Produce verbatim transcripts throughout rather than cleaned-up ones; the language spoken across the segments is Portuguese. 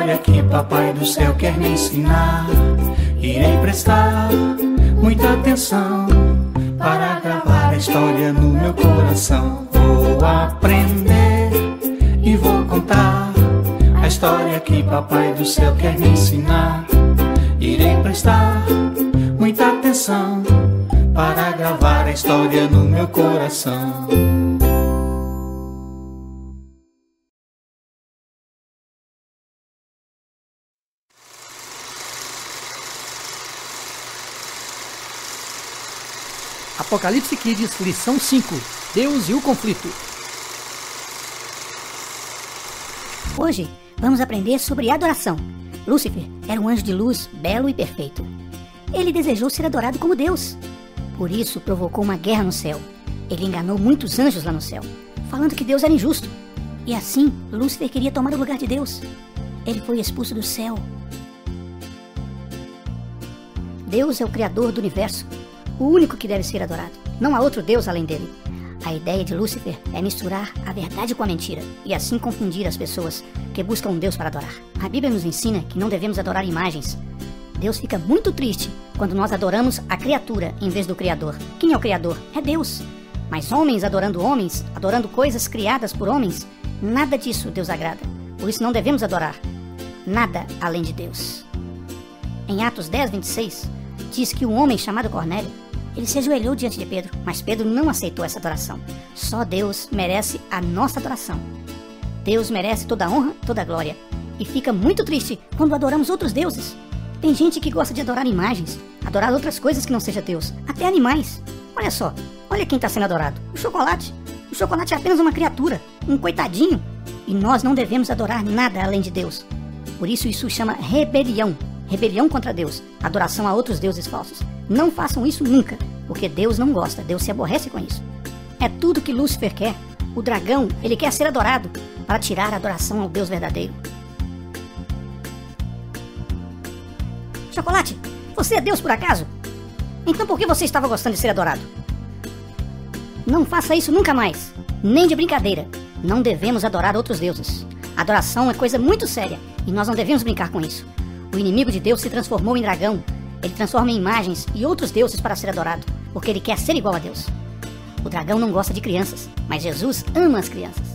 história que Papai do Céu quer me ensinar. Irei prestar muita atenção para gravar a história no meu coração. Vou aprender e vou contar a história que Papai do Céu quer me ensinar. Irei prestar muita atenção para gravar a história no meu coração. Apocalipse Kids, lição cinco. Deus e o conflito. Hoje vamos aprender sobre adoração. Lúcifer era um anjo de luz, belo e perfeito. Ele desejou ser adorado como Deus. Por isso provocou uma guerra no céu. Ele enganou muitos anjos lá no céu, falando que Deus era injusto. E assim, Lúcifer queria tomar o lugar de Deus. Ele foi expulso do céu. Deus é o Criador do universo, o único que deve ser adorado. Não há outro Deus além dele. A ideia de Lúcifer é misturar a verdade com a mentira e assim confundir as pessoas que buscam um Deus para adorar. A Bíblia nos ensina que não devemos adorar imagens. Deus fica muito triste quando nós adoramos a criatura em vez do Criador. Quem é o Criador? É Deus. Mas homens adorando homens, adorando coisas criadas por homens, nada disso Deus agrada. Por isso não devemos adorar nada além de Deus. Em Atos dez, vinte e seis, diz que um homem chamado Cornélio, ele se ajoelhou diante de Pedro, mas Pedro não aceitou essa adoração. Só Deus merece a nossa adoração. Deus merece toda a honra, toda a glória. E fica muito triste quando adoramos outros deuses. Tem gente que gosta de adorar imagens, adorar outras coisas que não seja Deus, até animais. Olha só, olha quem está sendo adorado, o chocolate. O chocolate é apenas uma criatura, um coitadinho. E nós não devemos adorar nada além de Deus. Por isso isso chama rebelião. Rebelião contra Deus, adoração a outros deuses falsos. Não façam isso nunca, porque Deus não gosta, Deus se aborrece com isso. É tudo que Lúcifer quer. O dragão, ele quer ser adorado para tirar a adoração ao Deus verdadeiro. Chocolate, você é Deus por acaso? Então por que você estava gostando de ser adorado? Não faça isso nunca mais, nem de brincadeira. Não devemos adorar outros deuses. Adoração é coisa muito séria e nós não devemos brincar com isso. O inimigo de Deus se transformou em dragão. Ele transforma em imagens e outros deuses para ser adorado, porque ele quer ser igual a Deus. O dragão não gosta de crianças, mas Jesus ama as crianças.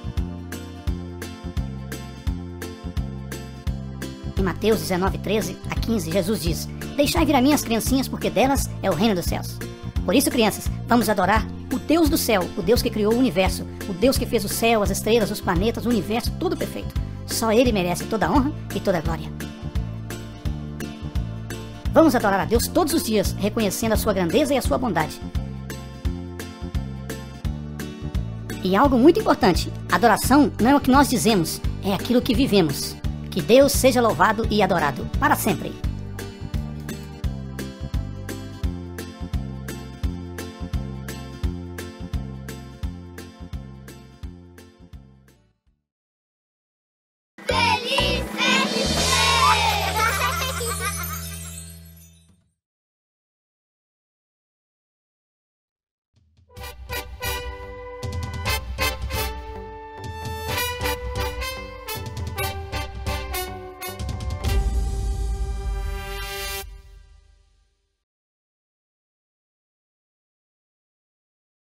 Em Mateus dezenove, treze a quinze, Jesus diz: deixai vir a mim as criancinhas, porque delas é o reino dos céus. Por isso, crianças, vamos adorar o Deus do céu, o Deus que criou o universo, o Deus que fez o céu, as estrelas, os planetas, o universo, tudo perfeito. Só Ele merece toda a honra e toda a glória. Vamos adorar a Deus todos os dias, reconhecendo a sua grandeza e a sua bondade. E algo muito importante, adoração não é o que nós dizemos, é aquilo que vivemos. Que Deus seja louvado e adorado para sempre.